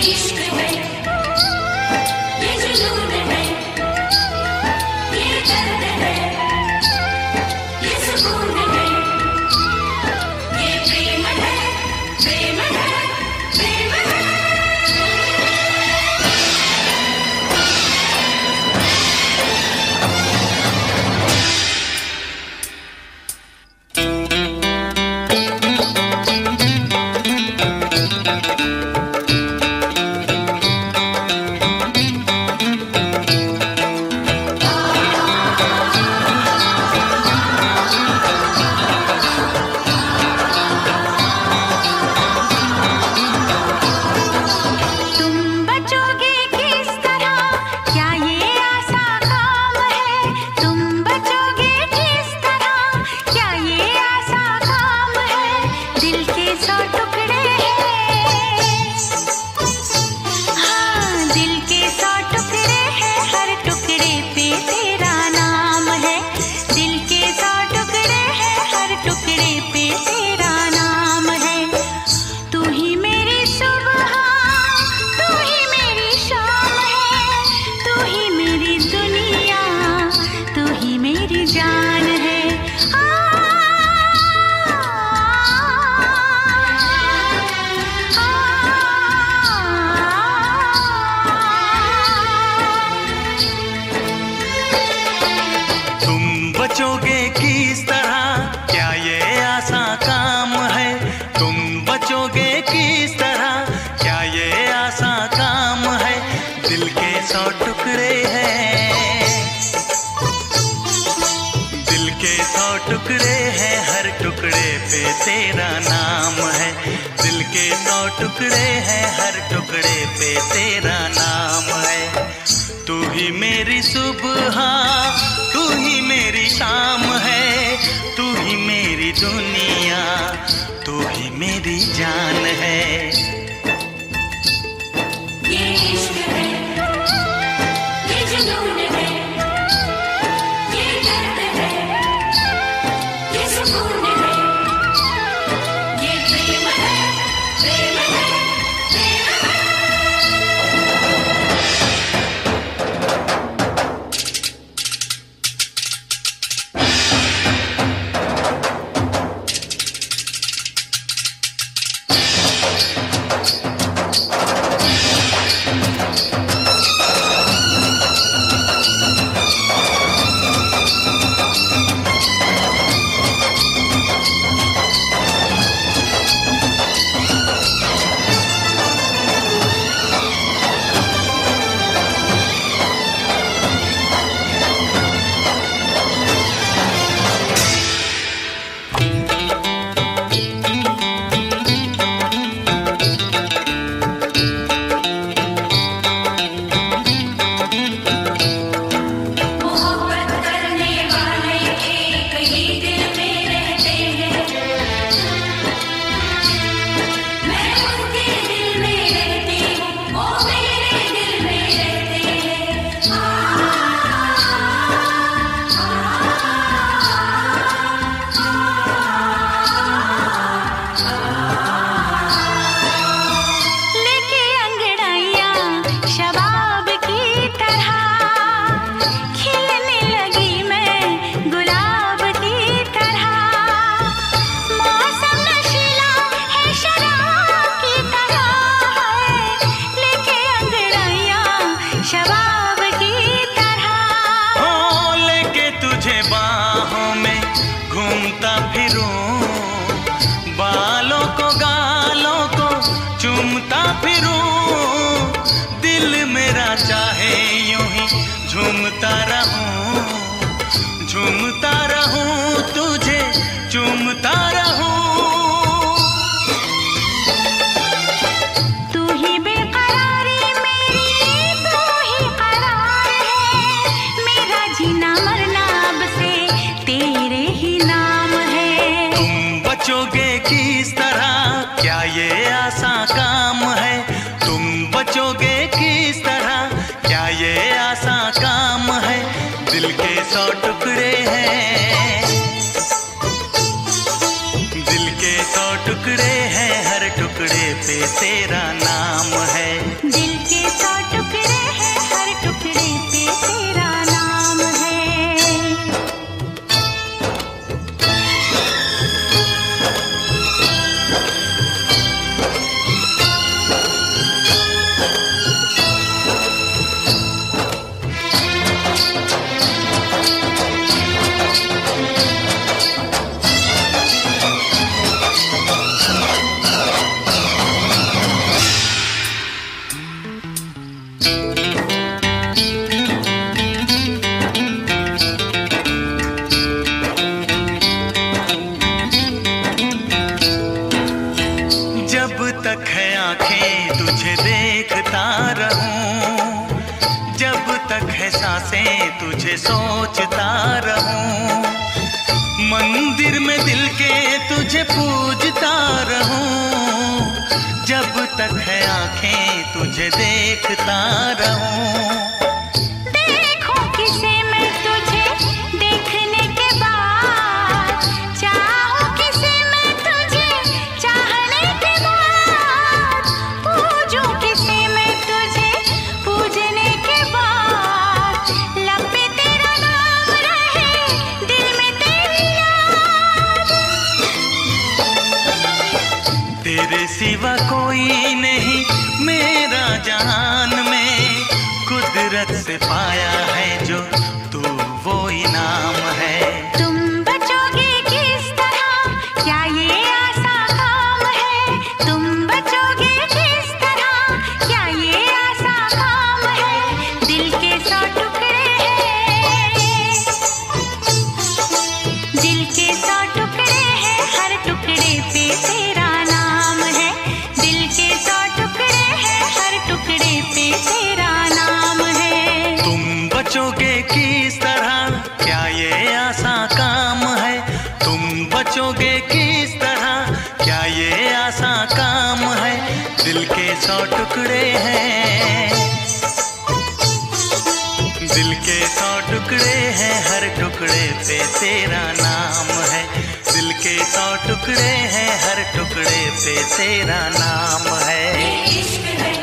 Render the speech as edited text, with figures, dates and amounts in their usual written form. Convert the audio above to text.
इश्क है, ये जुनून है, ये दर्द है, ये सुकून है, ये प्रेम है, प्रेम है, प्रेम है। बचोगे किस तरह, क्या ये आसान काम है? तुम बचोगे किस तरह, क्या ये आसान काम है? दिल के 100 टुकड़े हैं, दिल के 100 टुकड़े हैं, हर टुकड़े पे तेरा नाम है। दिल के 100 टुकड़े हैं, हर टुकड़े पे तेरा नाम है। तू ही मेरी सुबह, तू ही मेरी शाम है, तू ही मेरी दुनिया, तू ही मेरी जान है। ये इश्क है, ये जुनून है, ये दर्द है, ये सुकून है, ये प्रेम है, प्रेम है, प्रेम है। घूमता फिरूं, बालों को गालों को चूमता फिरूं, दिल मेरा चाहे यूं ही झूमता रहूं, झूमता रहूं, तुझे चूमता रहूं। बचोगे किस तरह, क्या ये आसान काम है? तुम बचोगे किस तरह, क्या ये आसान काम है? दिल के 100 टुकड़े हैं, दिल के 100 टुकड़े हैं, हर टुकड़े पे तेरा नाम है। देखता रहूं, जब तक है सांसें तुझे सोचता रहूं, मंदिर में दिल के तुझे पूजता रहूं, जब तक है आंखें तुझे देखता रहूं। देखूं किसे मैं तुझे देखने के बाद, चाहूं किसे मैं तुझे चाहने के बाद, पूजूं किसे मैं तुझे पूजने के बाद, लब पे तेरा नाम रहे, दिल में तेरी याद। तेरे सिवा कोई नहीं मेरा जहान में, कुदरत से पाया है जो तू वो इनाम है। तुम बचोगे किस तरह, क्या ये आसान काम है? तुम बचोगे किस तरह, क्या ये आसान काम है? दिल के 100 टुकड़े हैं, दिल के 100 टुकड़े हैं, हर टुकड़े पे तेरा नाम है। दिल के 100 टुकड़े हैं, हर टुकड़े पे तेरा नाम है। तुम बचोगे किस तरह, क्या ये आसान काम है? तुम बचोगे किस तरह, क्या ये आसान काम है? दिल के 100 टुकड़े हैं, दिल के 100 टुकड़े हैं, हर टुकड़े पे तेरा नाम है। दिल के 100 टुकड़े हैं, हर टुकड़े पे तेरा नाम है। ये इश्क है।